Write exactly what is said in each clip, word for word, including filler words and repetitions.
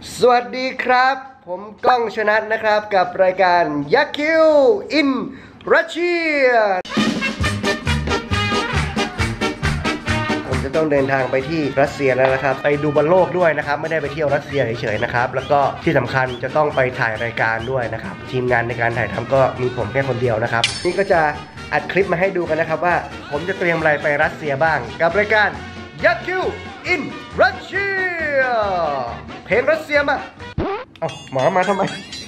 สวัสดีครับผมก้องชนัทนะครับกับรายการยักษ์คิวอินรัสเซียผมจะต้องเดินทางไปที่รัสเซียแล้วนะครับไปดูบอลโลกด้วยนะครับไม่ได้ไปเที่ยวรัสเซียเฉยๆนะครับแล้วก็ที่สำคัญจะต้องไปถ่ายรายการด้วยนะครับทีมงานในการถ่ายทำก็มีผมแค่คนเดียวนะครับนี่ก็จะอัดคลิปมาให้ดูกันนะครับว่าผมจะเตรียมอะไรไปรัสเซียบ้างกับรายการยักษ์คิวอินรัสเซียเพลงรัสเซียมาเอ้าหมามาทำไม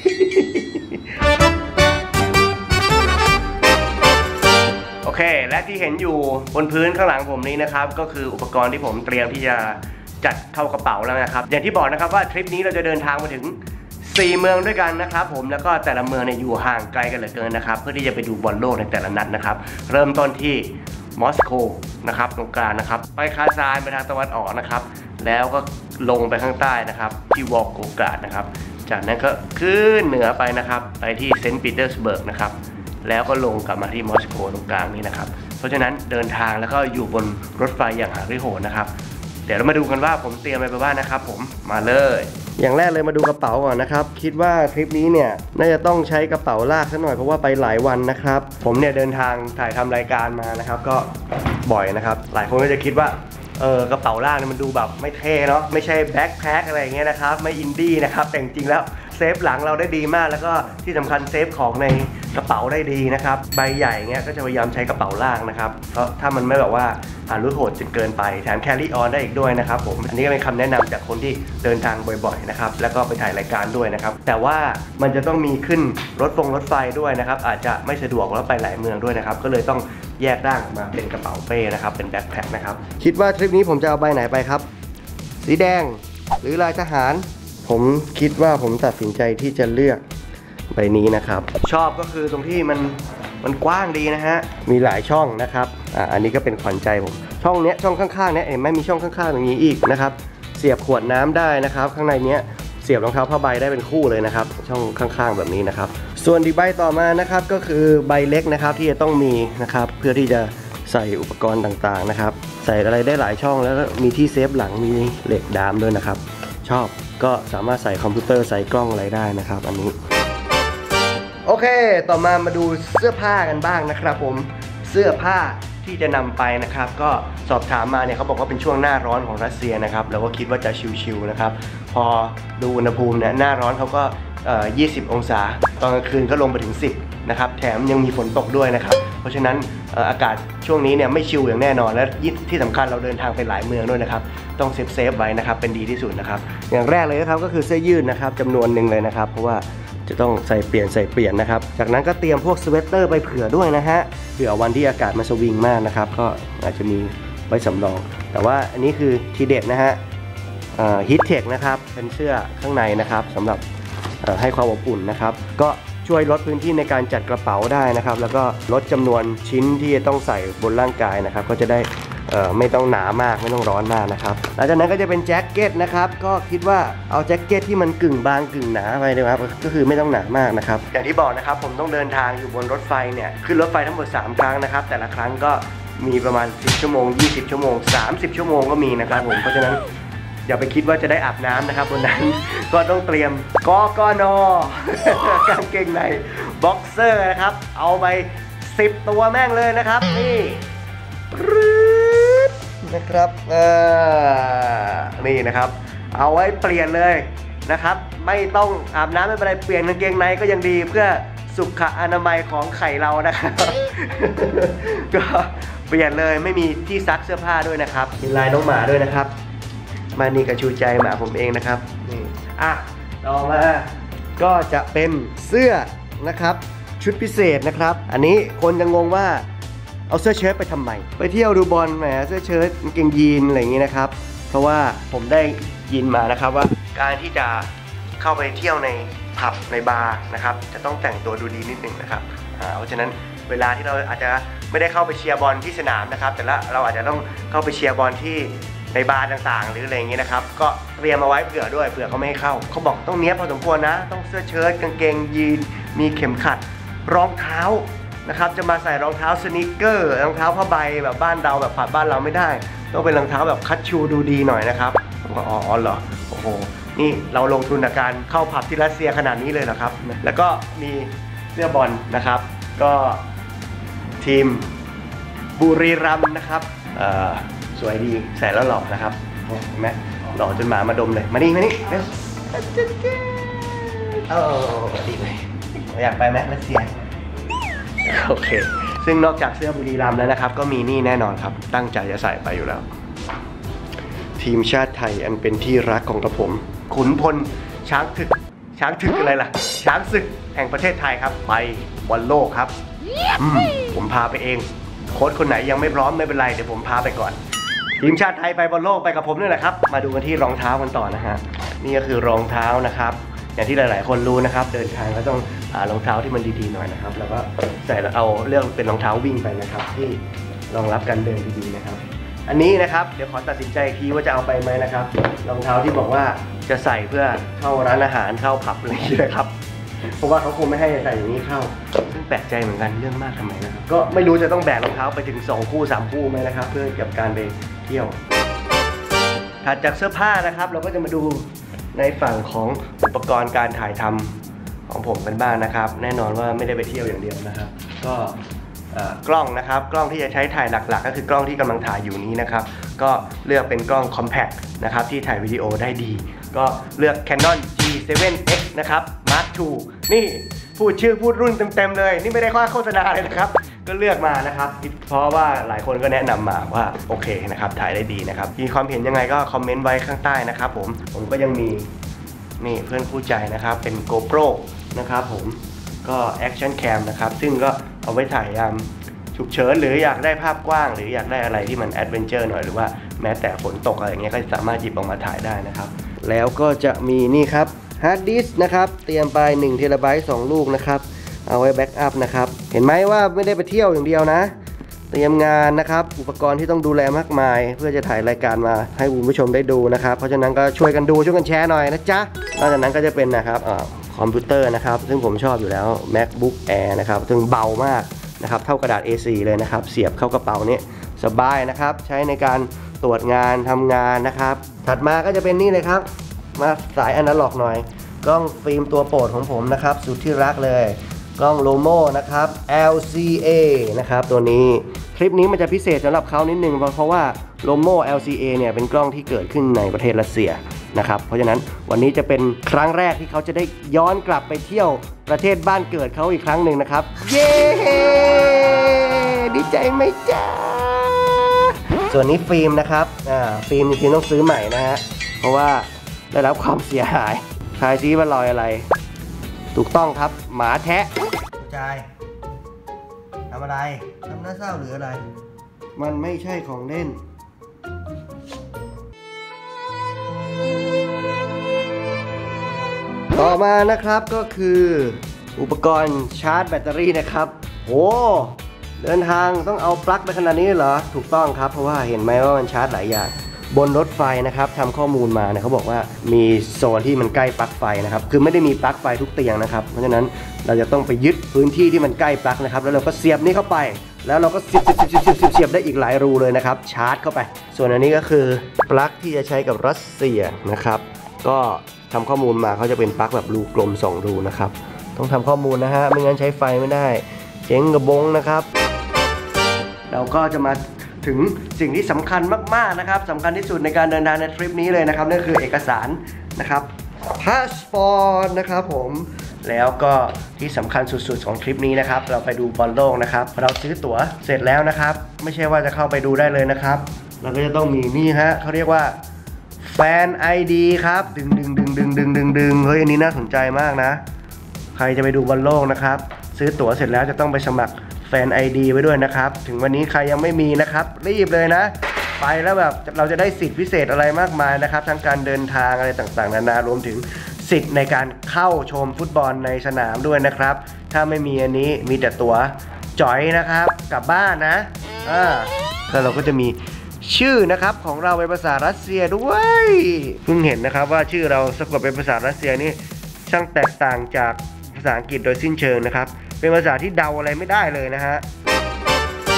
โอเคและที่เห็นอยู่บนพื้นข้างหลังผมนี้นะครับก็คืออุปกรณ์ที่ผมเตรียมที่จะจัดเข้ากระเป๋าแล้วนะครับอย่างที่บอกนะครับว่าทริปนี้เราจะเดินทางมาถึงสี่เมืองด้วยกันนะครับผมแล้วก็แต่ละเมืองเนี่ยอยู่ห่างไกลกันเหลือเกินนะครับเพื่อที่จะไปดูบอลโลกในแต่ละนัดนะครับเริ่มต้นที่มอสโกนะครับตรงกลางนะครับไปคาซานไปทางตะวันออกนะครับแล้วก็ลงไปข้างใต้นะครับที่วอลโกกราดนะครับจากนั้นก็ขึ้นเหนือไปนะครับไปที่เซนต์ปีเตอร์สเบิร์กนะครับแล้วก็ลงกลับมาที่มอสโกตรงกลางนี้นะครับเพราะฉะนั้นเดินทางแล้วก็อยู่บนรถไฟอย่างหาริโหดนะครับเดี๋ยวเรามาดูกันว่าผมเตรียมอะไรไปบ้างนะครับผมมาเลยอย่างแรกเลยมาดูกระเป๋าก่อนนะครับคิดว่าทริปนี้เนี่ยน่าจะต้องใช้กระเป๋าลากสักหน่อยเพราะว่าไปหลายวันนะครับผมเนี่ยเดินทางถ่ายทำรายการมานะครับก็บ่อยนะครับหลายคนก็จะคิดว่าเออกระเป๋าลากเนี่ยมันดูแบบไม่เท่เนาะไม่ใช่แบ็คแพ็คอะไรอย่างเงี้ยนะครับไม่อินดี้นะครับแต่จริงๆแล้วเซฟหลังเราได้ดีมากแล้วก็ที่สำคัญเซฟของในกระเป๋าได้ดีนะครับใบใหญ่เงี้ยก็จะพยายามใช้กระเป๋าลากนะครับเพราะถ้ามันไม่แบบว่าอ่านรูดโหดจนเกินไปแถมแครี่ออนได้อีกด้วยนะครับผมอันนี้ก็เป็นคำแนะนำจากคนที่เดินทางบ่อยๆนะครับแล้วก็ไปถ่ายรายการด้วยนะครับแต่ว่ามันจะต้องมีขึ้นรถฟงรถไฟด้วยนะครับอาจจะไม่สะดวกแล้วไปหลายเมืองด้วยนะครับก็เลยต้องแยกร่างมาเป็นกระเป๋าเป้นะครับเป็นแบ็คแพ็คนะครับคิดว่าทริปนี้ผมจะเอาใบไหนไปครับสีแดงหรือลายทหารผมคิดว่าผมตัดสินใจที่จะเลือกใบนี้นะครับชอบก็คือตรงที่มันมันกว้างดีนะฮะมีหลายช่องนะครับอ่าอันนี้ก็เป็นขวัญใจผมช่องเนี้ยช่องข้างๆเนี้ยเห็นไหมมีช่องข้างๆอย่างนี้อีกนะครับเสียบขวดน้ำได้นะครับข้างในเนี้ยเสียบรองเท้าผ้าใบได้เป็นคู่เลยนะครับช่องข้างๆแบบนี้นะครับส่วนดีใบต่อมานะครับก็คือใบเล็กนะครับที่จะต้องมีนะครับเพื่อที่จะใส่อุปกรณ์ต่างๆนะครับใส่อะไรได้หลายช่องแล้วก็มีที่เซฟหลังมีเหล็กดามด้วยนะครับชอบก็สามารถใส่คอมพิวเตอร์ใส่กล้องอะไรได้นะครับอันนี้โอเคต่อมามาดูเสื้อผ้ากันบ้างนะครับผมเสื้อผ้าที่จะนำไปนะครับก็สอบถามมาเนี่ยเขาบอกว่าเป็นช่วงหน้าร้อนของรัสเซียนะครับเราก็คิดว่าจะชิวๆนะครับพอดูอุณหภูมิเนี่ยหน้าร้อนเขาก็ยี่สิบองศาตอนกลางคืนก็ลงไปถึงสิบนะครับแถมยังมีฝนตกด้วยนะครับเพราะฉะนั้นอากาศช่วงนี้เนี่ยไม่ชิลอย่างแน่นอนและที่สำคัญเราเดินทางไปหลายเมืองด้วยนะครับต้องเซฟเซฟไว้นะครับเป็นดีที่สุดนะครับอย่างแรกเลยนะครับก็คือเสื้อยืดนะครับจำนวนหนึ่งเลยนะครับเพราะว่าจะต้องใส่เปลี่ยนใส่เปลี่ยนนะครับจากนั้นก็เตรียมพวกสเวตเตอร์ไปเผื่อด้วยนะฮะเผื่อวันที่อากาศมันสวิงมากนะครับก็อาจจะมีไว้สำรองแต่ว่าอันนี้คือทีเด็ดนะฮะฮีทเทคนะครับเป็นเสื้อข้างในนะครับสำหรับให้ความอบอุ่นนะครับก็ช่วยลดพื้นที่ในการจัดกระเป๋าได้นะครับแล้วก็ลดจำนวนชิ้นที่จะต้องใส่บนร่างกายนะครับก็จะได้ไม่ต้องหนามากไม่ต้องร้อนมากนะครับหลังจากนั้นก็จะเป็นแจ็คเก็ตนะครับก็คิดว่าเอาแจ็คเก็ตที่มันกึ่งบางกึ่งหนาไปนะครับก็คือไม่ต้องหนามากนะครับอย่างที่บอกนะครับผมต้องเดินทางอยู่บนรถไฟเนี่ยขึ้นรถไฟทั้งหมดสามครั้งนะครับแต่ละครั้งก็มีประมาณสิบชั่วโมงยี่สิบชั่วโมงสามสิบชั่วโมงก็มีนะครับผมเพราะฉะนั้นอย่าไปคิดว่าจะได้อาบน้ำนะครับบนนั้นก็ต้องเตรียมกกนกางเกงในบ็อกเซอร์นะครับเอาไปสิบตัวแม่งเลยนะครับนี่นะครับนี่นะครับเอาไว้เปลี่ยนเลยนะครับไม่ต้องอาบน้ำไม่เป็นไรเปลี่ยนกางเกงในก็ยังดีเพื่อสุขอนามัยของไข่เรานะครับก็เปลี่ยนเลยไม่มีที่ซักเสื้อผ้าด้วยนะครับมีลายน้องหมาด้วยนะครับมานี่กับชูใจหมาผมเองนะครับนี่อ่ะต่อมาก็จะเป็นเสื้อนะครับชุดพิเศษนะครับอันนี้คนจะงงว่าเอาเสื้อเชิ้ตไปทำไมไปเที่ยวดูบอลแหมเสื้อเชิ้ตกางเกงยีนอะไรอย่างนี้นะครับเพราะว่าผมได้ยินมานะครับว่าการที่จะเข้าไปเที่ยวในผับในบาร์นะครับจะต้องแต่งตัวดูดีนิดหนึ่งนะครับเพราะฉะนั้นเวลาที่เราอาจจะไม่ได้เข้าไปเชียร์บอลที่สนามนะครับแต่ละเราอาจจะต้องเข้าไปเชียร์บอลที่ในบาร์ต่างๆหรืออะไรอย่างเงี้ยนะครับก็เตรียมเอาไว้เผื่อด้วยเผื่อเขาไม่ให้เข้าเขาบอกต้องเนี้ยพอสมควรนะต้องเสื้อเชิ้ตกางเกงยีนมีเข็มขัดรองเท้านะครับจะมาใส่รองเท้าสนิเกอร์รองเท้าผ้าใบแบบบ้านเราแบบผัดบ้านเราไม่ได้ต้องเป็นรองเท้าแบบคัชชูดูดีหน่อยนะครับผมก็อ๋อเหรอโอ้โหนี่เราลงทุนในการเข้าผับที่รัสเซียขนาดนี้เลยเหรอครับแล้วก็มีเสื้อบอลนะครับก็ทีมบุรีรัมย์นะครับสวยดีใส่แล้วหล่อนะครับเห็นไหมหล่อจนหมามาดมเลยมานี่มานี่เร็วโอ้ดีเลยอยากไปไหมรัสเซียโอเคซึ่งนอกจากเสื้อบุรีรัมย์แล้วนะครับก็มีนี่แน่นอนครับตั้งใจจะใส่ไปอยู่แล้วทีมชาติไทยอันเป็นที่รักของกระผมขุนพลช้างถึกช้างถึกอะไรล่ะช้างศึกแห่งประเทศไทยครับไปบอลโลกครับผมพาไปเองโค้ชคนไหนยังไม่พร้อมไม่เป็นไรเดี๋ยวผมพาไปก่อนทีมชาติไทยไปบอลโลกไปกับผมนี่แหละครับมาดูกันที่รองเท้ากันต่อนะฮะนี่ก็คือรองเท้านะครับอย่างที่หลายๆคนรู้นะครับเดินทางก็ต้องหารองเท้าที่มันดีๆหน่อยนะครับแล้วก็ใส่แล้วเอาเรื่องเป็นรองเท้าวิ่งไปนะครับที่รองรับการเดินดีๆนะครับอันนี้นะครับเดี๋ยวขอตัดสินใจอีกทีว่าจะเอาไปไหมนะครับรองเท้าที่บอกว่าจะใส่เพื่อเข้าร้านอาหารเข้าผับอะไรอย่างเงี้ยครับเพราะว่าเขาคงไม่ให้ใส่อย่างนี้เข้าซึ่งแปลกใจเหมือนกันเรื่องมากทำไมนะครับก็ไม่รู้จะต้องแบกรองเท้าไปถึงสองคู่สามคู่ไหมนะครับเพื่อกับการไปเที่ยวถัดจากเสื้อผ้านะครับเราก็จะมาดูในฝั่งของอุปกรณ์การถ่ายทำของผมกันบ้างนะครับแน่นอนว่าไม่ได้ไปเที่ยวอย่างเดียวนะครับก็กล้องนะครับกล้องที่จะใช้ถ่ายหลักๆก็คือกล้องที่กำลังถ่ายอยู่นี้นะครับก็เลือกเป็นกล้อง compact นะครับที่ถ่ายวิดีโอได้ดีก็เลือก Canon จี เซเว่น เอ็กซ์ นะครับ มาร์ค ทู นี่พูดชื่อพูดรุ่นเต็มๆเลยนี่ไม่ได้ข้อโฆษณาเลยนะครับก็เลือกมานะครับเพราะว่าหลายคนก็แนะนำมาว่าโอเคนะครับถ่ายได้ดีนะครับมีความเห็นยังไงก็คอมเมนต์ไว้ข้างใต้นะครับผมผมก็ยังมีนี่เพื่อนคู่ใจนะครับเป็น GoPro นะครับผมก็ Action Cam นะครับซึ่งก็เอาไว้ถ่ายยามฉุกเฉินหรืออยากได้ภาพกว้างหรืออยากได้อะไรที่มันแอดเวนเจอร์หน่อยหรือว่าแม้แต่ฝนตกอะไรอย่างเงี้ยก็สามารถหยิบออกมาถ่ายได้นะครับแล้วก็จะมีนี่ครับฮาร์ดดิสก์นะครับเตรียมไปหนึ่งเทราไบต์สองลูกนะครับเอาไว้แบ็กอัพนะครับเห็นไหมว่าไม่ได้ไปเที่ยวอย่างเดียวนะเตรียมงานนะครับอุปกรณ์ที่ต้องดูแลมากมายเพื่อจะถ่ายรายการมาให้คุณผู้ชมได้ดูนะครับเพราะฉะนั้นก็ช่วยกันดูช่วยกันแชร์หน่อยนะจ๊ะนอกจากนั้นก็จะเป็นนะครับคอมพิวเตอร์นะครับซึ่งผมชอบอยู่แล้ว MacBook Air นะครับซึ่งเบามากนะครับเท่ากระดาษ เอ โฟร์ เลยนะครับเสียบเข้ากระเป๋านี้สบายนะครับใช้ในการตรวจงานทำงานนะครับถัดมาก็จะเป็นนี่เลยครับมาสายอนาล็อกหน่อยกล้องฟิล์มตัวโปรดของผมนะครับสุดที่รักเลยกล้องโลโม่นะครับ แอล ซี เอ นะครับตัวนี้คลิปนี้มันจะพิเศษสำหรับเขานิดนึงเพราะว่าโลโม่ แอล ซี เอ เนี่ยเป็นกล้องที่เกิดขึ้นในประเทศรัสเซียนะครับเพราะฉะนั้นวันนี้จะเป็นครั้งแรกที่เขาจะได้ย้อนกลับไปเที่ยวประเทศบ้านเกิดเขาอีกครั้งหนึ่งนะครับเย้ดีใจไหมจ๊ะส่วนนี้ฟิล์มนะครับอ่าฟิล์มจริงๆต้องซื้อใหม่นะฮะเพราะว่าได้รับความเสียหายทายซิว่ารอยอะไรถูกต้องครับหมาแทะใจทำอะไรทำหน้าเศร้าหรืออะไรมันไม่ใช่ของเล่นต่อมานะครับก็คืออุปกรณ์ชาร์จแบตเตอรี่นะครับโอ้เดินทางต้องเอาปลั๊กไปขนาดนี้เหรอถูกต้องครับเพราะว่าเห็นไหมว่ามันชาร์จหลายอย่างบนรถไฟนะครับทำข้อมูลมาเนี่ยเขาบอกว่ามีโซนที่มันใกล้ปลั๊กไฟนะครับคือไม่ได้มีปลั๊กไฟทุกเตียงนะครับเพราะฉะนั้นเราจะต้องไปยึดพื้นที่ที่มันใกล้ปลั๊กนะครับแล้วเราก็เสียบนี้เข้าไปแล้วเราก็เสียบเสียบเสียบเสียบเสียบเสียบได้อีกหลายรูเลยนะครับชาร์จเข้าไปส่วนอันนี้ก็คือปลั๊กที่จะใช้กับรัสเซียนะครับก็ทำข้อมูลมาเขาจะเป็นปลั๊กแบบรูกลมสองรูนะครับต้องทำข้อมูลนะฮะไม่งั้นใช้ไฟไม่ได้เจ๊งกระบงนะครับเราก็จะมาถึงสิ่งที่สำคัญมากๆนะครับสำคัญที่สุดในการเดินทางในทริปนี้เลยนะครับนั่นคือเอกสารนะครับพาสปอร์ตนะครับผมแล้วก็ที่สำคัญสุดๆของทริปนี้นะครับเราไปดูบอลโลกนะครับเราซื้อตั๋วเสร็จแล้วนะครับไม่ใช่ว่าจะเข้าไปดูได้เลยนะครับเราก็จะต้องมีนี่ฮะเขาเรียกว่าแฟน ไอ ดี ครับดึงดึงดึงดึงดึงดึงดึงเฮ้ยอันนี้น่าสนใจมากนะใครจะไปดูบอลโลกนะครับซื้อตั๋วเสร็จแล้วจะต้องไปสมัครแฟน ไอ ดี ไว้ด้วยนะครับถึงวันนี้ใครยังไม่มีนะครับรีบเลยนะไปแล้วแบบเราจะได้สิทธิพิเศษอะไรมากมายนะครับทั้งการเดินทางอะไรต่างๆนานารวมถึงสิทธิ์ในการเข้าชมฟุตบอลในสนามด้วยนะครับถ้าไม่มีอันนี้มีแต่ตั๋วจ่อยนะครับกลับบ้านนะอ่าแล้วเราก็จะมีชื่อนะครับของเราเป็นภาษารัสเซียด้วยเพิ่งเห็นนะครับว่าชื่อเราสะกดเป็นภาษารัสเซียนี่ช่างแตกต่างจากภาษาอังกฤษโดยสิ้นเชิงนะครับเป็นภาษาที่เดาอะไรไม่ได้เลยนะฮะ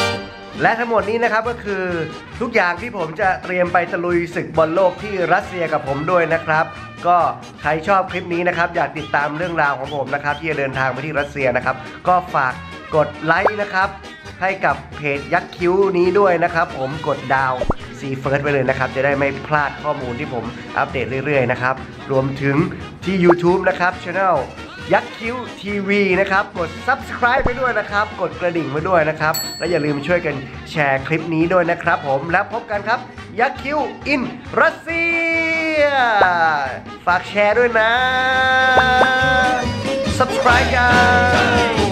และทั้งหมดนี้นะครับก็คือทุกอย่างที่ผมจะเตรียมไปตะลุยศึกบอลโลกที่รัสเซียกับผมด้วยนะครับก็ใครชอบคลิปนี้นะครับอยากติดตามเรื่องราวของผมนะครับที่จะเดินทางไปที่รัสเซียนะครับก็ฝากกดไลค์นะครับให้กับเพจยักษ์คิ้วนี้ด้วยนะครับผมกดดาวซีเฟิร์สไปเลยนะครับจะได้ไม่พลาดข้อมูลที่ผมอัปเดตเรื่อยๆนะครับรวมถึงที่ YouTube นะครับช่องยักษ์คิ้วทีวีนะครับกด ซับสไครบ์ ไปด้วยนะครับกดกระดิ่งไปด้วยนะครับและอย่าลืมช่วยกันแชร์คลิปนี้ด้วยนะครับผมแล้วพบกันครับยักษ์คิ้วอินรัสเซียฝากแชร์ด้วยนะ ซับสไครบ์ กัน